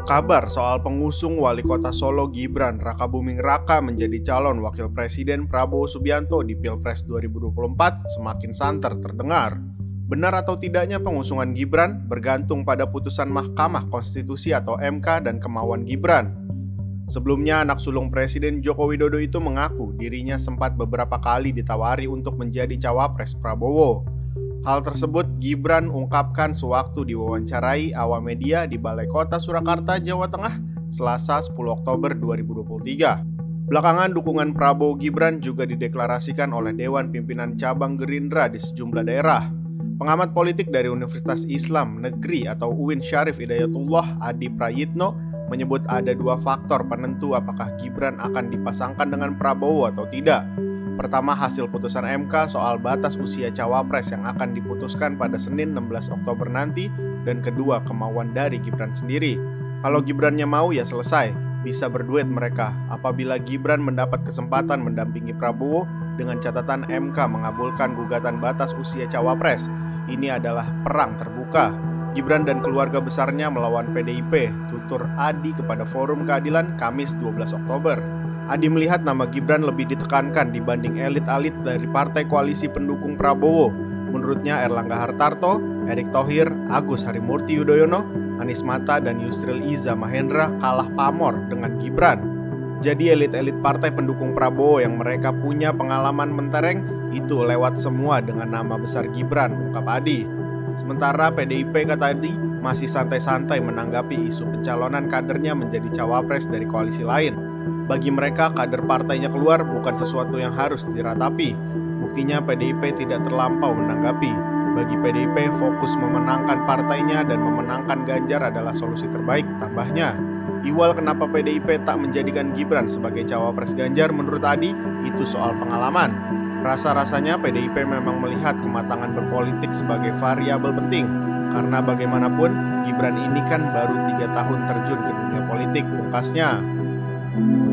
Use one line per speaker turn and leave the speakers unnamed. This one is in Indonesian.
Kabar soal pengusung wali kota Solo Gibran Rakabuming Raka menjadi calon wakil presiden Prabowo Subianto di Pilpres 2024 semakin santer terdengar. Benar atau tidaknya pengusungan Gibran bergantung pada putusan Mahkamah Konstitusi atau MK dan kemauan Gibran. Sebelumnya, anak sulung Presiden Joko Widodo itu mengaku dirinya sempat beberapa kali ditawari untuk menjadi cawapres Prabowo. Hal tersebut Gibran ungkapkan sewaktu diwawancarai awak media di Balai Kota Surakarta, Jawa Tengah, Selasa 10 Oktober 2023. Belakangan dukungan Prabowo Gibran juga dideklarasikan oleh Dewan Pimpinan Cabang Gerindra di sejumlah daerah. Pengamat politik dari Universitas Islam Negeri atau UIN Syarif Hidayatullah Adi Prayitno menyebut ada dua faktor penentu apakah Gibran akan dipasangkan dengan Prabowo atau tidak. Pertama, hasil putusan MK soal batas usia cawapres yang akan diputuskan pada Senin 16 Oktober nanti, dan kedua, kemauan dari Gibran sendiri. Kalau Gibrannya mau ya selesai, bisa berduet mereka. Apabila Gibran mendapat kesempatan mendampingi Prabowo dengan catatan MK mengabulkan gugatan batas usia cawapres, ini adalah perang terbuka. Gibran dan keluarga besarnya melawan PDIP, tutur Adi kepada Forum Keadilan Kamis 12 Oktober. Adi melihat nama Gibran lebih ditekankan dibanding elit-elit dari partai koalisi pendukung Prabowo. Menurutnya Erlangga Hartarto, Erick Thohir, Agus Harimurti Yudhoyono, Anies Mata, dan Yusril Iza Mahendra kalah pamor dengan Gibran. Jadi elit-elit partai pendukung Prabowo yang mereka punya pengalaman mentereng itu lewat semua dengan nama besar Gibran, ungkap Adi. Sementara PDIP, kata Adi, masih santai-santai menanggapi isu pencalonan kadernya menjadi cawapres dari koalisi lain. Bagi mereka, kader partainya keluar bukan sesuatu yang harus diratapi. Buktinya PDIP tidak terlampau menanggapi. Bagi PDIP, fokus memenangkan partainya dan memenangkan Ganjar adalah solusi terbaik, tambahnya. Iwal kenapa PDIP tak menjadikan Gibran sebagai cawapres Ganjar menurut Adi, itu soal pengalaman. Rasa-rasanya PDIP memang melihat kematangan berpolitik sebagai variabel penting. Karena bagaimanapun, Gibran ini kan baru 3 tahun terjun ke dunia politik, pungkasnya.